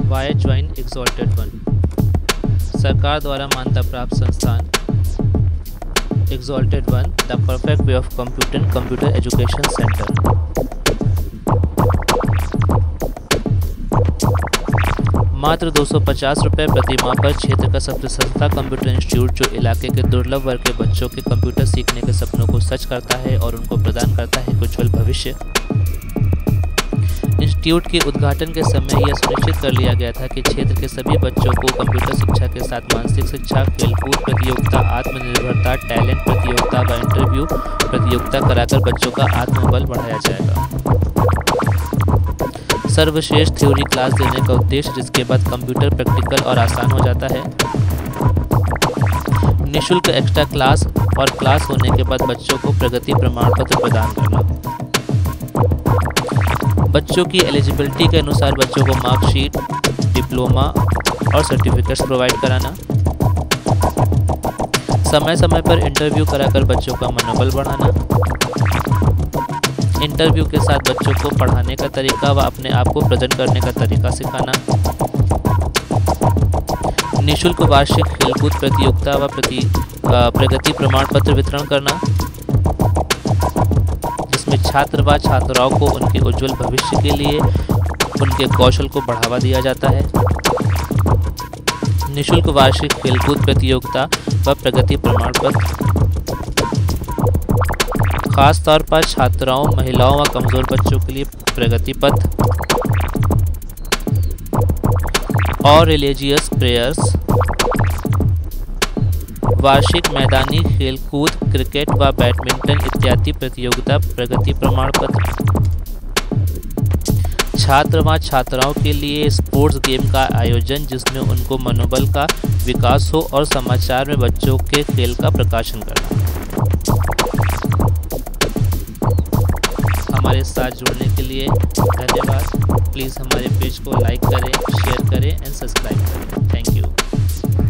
Y join exalted one. सरकार द्वारा मान्यता प्राप्त संस्थान exalted one, the perfect way of computer education centre. मात्र 250 रुपये प्रति माह पर क्षेत्र का सबसे सस्ता कंप्यूटर इंस्टीट्यूट जो इलाके के दुर्लभ वर्ग के बच्चों के कंप्यूटर सीखने के सपनों को सच करता है और उनको प्रदान करता है उज्ज्वल भविष्य। इंस्टीट्यूट के उद्घाटन के समय यह सुनिश्चित कर लिया गया था कि क्षेत्र के सभी बच्चों को कंप्यूटर शिक्षा के साथ मानसिक शिक्षा, खेलकूद प्रतियोगिता, आत्मनिर्भरता, टैलेंट प्रतियोगिता व इंटरव्यू प्रतियोगिता कराकर बच्चों का आत्मबल बढ़ाया जाएगा। सर्वश्रेष्ठ थ्योरी क्लास देने का उद्देश्य, जिसके बाद कंप्यूटर प्रैक्टिकल और आसान हो जाता है। निःशुल्क एक्स्ट्रा क्लास और क्लास होने के बाद बच्चों को प्रगति प्रमाण पत्र प्रदान करना। बच्चों की एलिजिबिलिटी के अनुसार बच्चों को मार्कशीट, डिप्लोमा और सर्टिफिकेट्स प्रोवाइड कराना। समय समय पर इंटरव्यू कराकर बच्चों का मनोबल बढ़ाना। इंटरव्यू के साथ बच्चों को पढ़ाने का तरीका व अपने आप को प्रेजेंट करने का तरीका सिखाना। निःशुल्क वार्षिक खेलकूद प्रतियोगिता व प्रगति प्रमाण पत्र वितरण करना, जिसमें छात्र व छात्राओं को उनके उज्जवल भविष्य के लिए उनके कौशल को बढ़ावा दिया जाता है। निःशुल्क वार्षिक खेलकूद प्रतियोगिता व प्रगति प्रमाण पत्र खास तौर पर छात्राओं, महिलाओं व कमजोर बच्चों के लिए प्रगति पथ और रिलीजियस प्रेयर्स। वार्षिक मैदानी खेलकूद, क्रिकेट व बैडमिंटन इत्यादि प्रतियोगिता प्रगति प्रमाण पत्र। छात्र व छात्राओं के लिए स्पोर्ट्स गेम का आयोजन, जिसमें उनको मनोबल का विकास हो और समाचार में बच्चों के खेल का प्रकाशन करना। हमारे साथ जुड़ने के लिए धन्यवाद। प्लीज़ हमारे पेज को लाइक करें, शेयर करें एंड सब्सक्राइब करें। Thank you.